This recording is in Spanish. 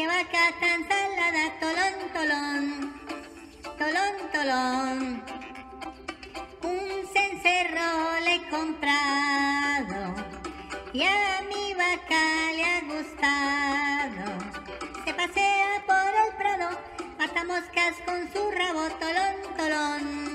vaca tan salada, tolón, tolón, tolón, tolón. Un cencerro le he comprado y a mi vaca le ha gustado. Se pasea por el prado, mata moscas con su rabo, tolón, tolón.